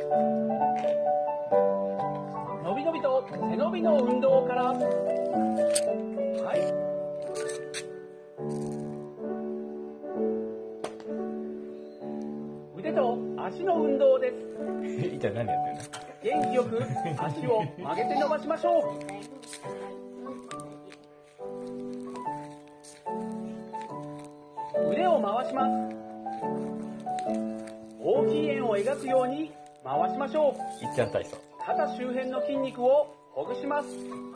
のびのびと背伸びの運動から。はい。腕と足の運動です。 じゃあ何やってるの？ 元気よく足を曲げて伸ばしましょう。腕を回します。大きい円を描くように回しましょう。 いっちゃん体操。 肩周辺の筋肉をほぐします。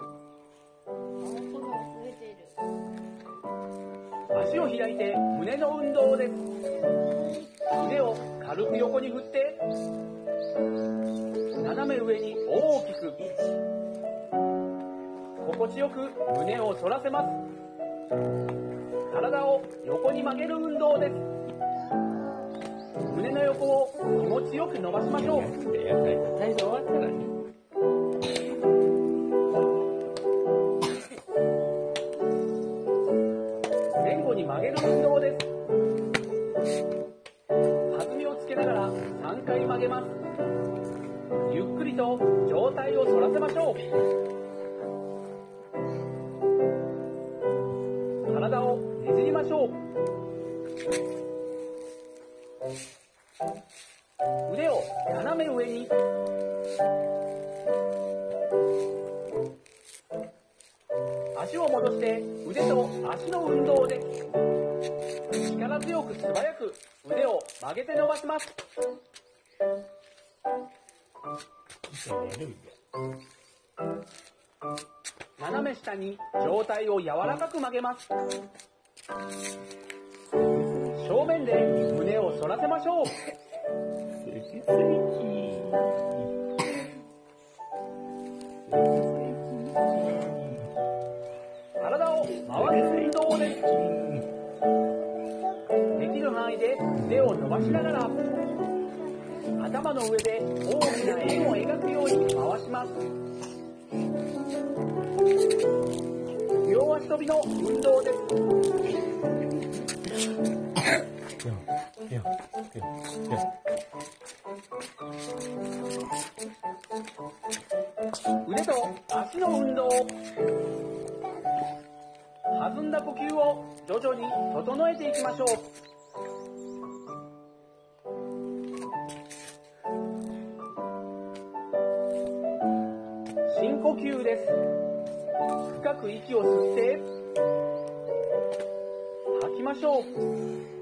足を開いて胸の運動です。腕を軽く横に振って斜め上に大きく心地よく胸を反らせます。体を横に曲げる運動です。胸の横を気持ちよく伸ばしましょう。 体操終わったらね。 前後に曲げる運動です。弾みをつけながら3回曲げます。ゆっくりと上体を反らせましょう。体をねじりましょう。腕を斜め上に。足を戻して腕と足の運動です。力強く素早く腕を曲げて伸ばします。斜め下に上体を柔らかく曲げます。正面で胸を反らせましょう。体を回す運動です。できる範囲で腕を伸ばしながら頭の上で大きな円を描くように回します。両足跳びの運動です。腕と足の運動。弾んだ呼吸を徐々に整えていきましょう。深呼吸です。深く息を吸って吐きましょう。